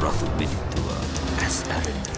රතු පිළිතුව ඇස් ඇරෙන්නට.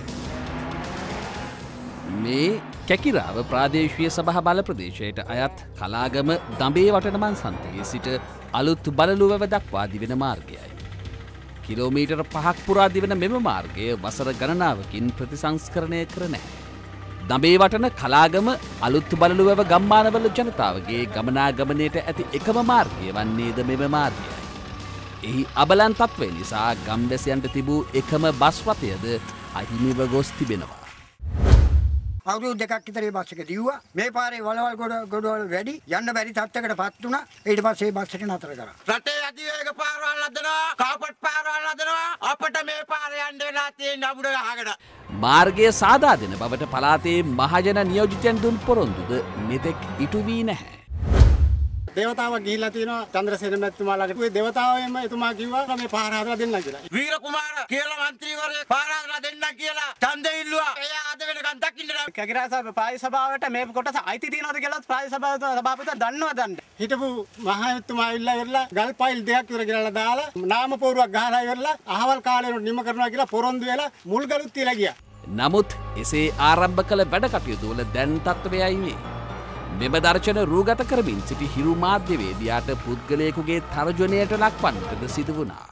මේ කැකිරාව ප්‍රාදේශීය සභා බල ප්‍රදේශයට අයත් කලාගම දඹේ වටනමන් සන්තියේ සිට අලුත් බලලුවව දක්වා දිවෙන මාර්ගයයි. කිලෝමීටර් 5ක් පුරා දිවෙන මෙම මාර්ගය වසර ගණනාවකින් ප්‍රතිසංස්කරණය කර නැහැ. දඹේ වටන කලාගම අලුත් බලලුවව ගම්මානවල ජනතාවගේ ගමනාගමනයට ඇති එකම මාර්ගය වන්නේද මෙම මාර්ගයයි. එහි අබලන් තත්ත්වය නිසා ගම්වැසියන්ට තිබූ එකම බස් රථයද අහිමිව ගොස් තිබෙනවා. අවුරුදු දෙකක් විතර මේ බස් එක දිව්වා. මේ පාරේ වලවල් ගොඩවල් වැඩි යන්න බැරි තත්ත්වයකට පත් වුණා. ඊට පස්සේ මේ බස් එක නතර කරා. රටේ අධිවේග පාරවල් හදනවා, කාපට් පාරවල් හදනවා. අපිට මේ පාරේ යන්න වෙලා තියෙන අමුඩ ගහකට. මාර්ගය සාදා දෙන බවට පළාතේ මහජන නියෝජිතයන් දුන් පොරොන්දුද මෙතෙක් ඉටු වී නැහැ. දේවතාව ගිහිල්ලා තියෙනවා චන්ද්‍රසේන මැතිතුමාලාට. ඒ දේවතාවයම එතුමා කිව්වා මේ පාර හදලා දෙන්න කියලා. වීර කුමාර කියලා മന്ത്രിවරයෙක් පාර හදලා දෙන්න කියලා ඡන්දෙ ඉල්ලුවා. එයා අද වෙනකන් දකින්න නැහැ. කැකිරාස පායි සභාවට මේ කොටස අයිති තියනවද කියලා පායි සභාපති දන්නවද? හිටපු මහමැතිතුමා ඇවිල්ලා ඉවරලා ගල් පයිල් දෙකක් විතර ගෙනල්ලා දාලා නාම පෝරුවක් ගහලා ඉවරලා අහවල් කාලේ නිම කරනවා කියලා පොරොන්දු වෙලා මුල් ගලුත් තියලා ගියා. නමුත් එසේ ආරම්භ කළ වැඩ කටයුතු වල දැන් තත්ත්වයයි මේ. මෙම දර්ශන රූගත කරමින් සිටි හිරු මාධ්‍යවේදියාට පුද්ගලයෙකුගේ තර්ජනයට ලක්වන්නටද සිදු වුණා.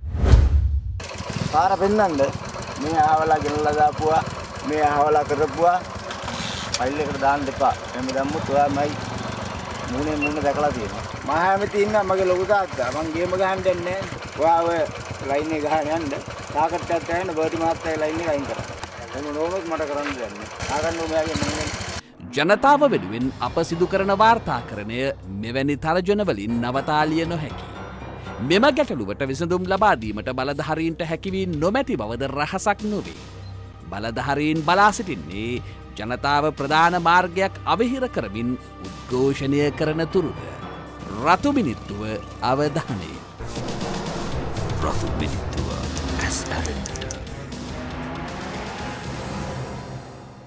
පාර පෙන්නන්න මේ අහවලා ගෙනල්ලා දාපුවා මේ අහවලා කරපුවා ෆයිල් එකට දාන්න එපා. එමෙ දැම්මුත් ඔයාමයි මූණේ දැකලා තියෙනවා. මහාමෙති ඉන්න මගේ ලොකු තාත්තා මං ගේම ගහන්න දෙන්නේ නැහැ. ඔයා ඔය ලයින් එක ගහන්න යන්න. තාකට්ටත් යන්න බර්ඩි මාත්‍යාගේ ලයින් එක අයින් කරා. එන්න නෝමත් මට කරන්න දෙන්නේ. ආගන්න ඔයාගේ මන්නේ ජනතාව වෙනුවෙන් අප සිදු කරන වාර්තාකරණය මෙවැනි තර්ජනවලින් නවතාලිය නොහැකි. මෙම ගැටලුවට විසඳුම් ලබාදීමට බලධාරීන්ට හැකිවී නොමැති බවද රහසක් නොවේ. බලධාරීන් බලා සිටින්නේ ජනතාව ප්‍රධාන මාර්ගයක් අවහිර කරමින් උද්ඝෝෂණය කරන තුරුද. රතු මිනිත්තුව අවධානය. රතු මිනිත්තුව ඇස් ඇරෙන්නට.